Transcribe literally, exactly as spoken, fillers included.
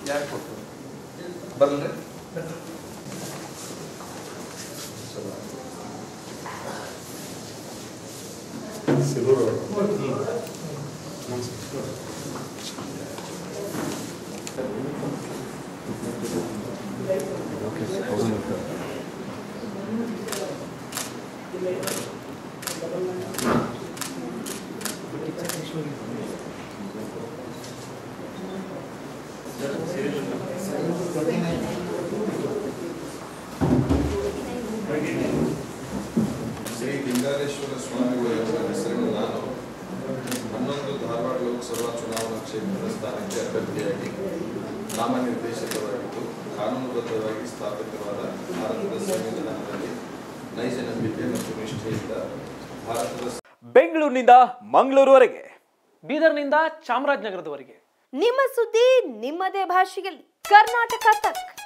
ಯಾರು ಕೊಟ್ಟರು ಬರಲ್ರಿ ಸಿಗೂರು ಶ್ರೀ ಲಿಂಗಾಲೇಶ್ವರ ಸ್ವಾಮಿಗಳ ಹೆಸರಿನ ನಾನು ಹನ್ನೊಂದು ಧಾರವಾಡ ಲೋಕಸಭಾ ಚುನಾವಣಾ ಕ್ಷೇತ್ರದ ಸ್ಥಾನಕ್ಕೆ ಅಭ್ಯರ್ಥಿಯಾಗಿ ನಾಮನಿರ್ದೇಶಿತವಾಗಿದ್ದು ಕಾನೂನುಬದ್ಧವಾಗಿ ಸ್ಥಾಪಿತವಾದ ಭಾರತದ ಸಂವಿಧಾನದಲ್ಲಿ ನೈಜ ನಂಬಿಕೆ ಮತ್ತು ನಿಷ್ಠೆಯಿಂದ ಭಾರತದ ಬೆಂಗಳೂರಿನಿಂದ ಮಂಗಳೂರುವರೆಗೆ, ಬೀದರ್ನಿಂದ ಚಾಮರಾಜನಗರದವರೆಗೆ ನಿಮ್ಮ ಸುದ್ದಿ ನಿಮ್ಮದೇ ಭಾಷೆಯಲ್ಲಿ ಕರ್ನಾಟಕ ತಕ್.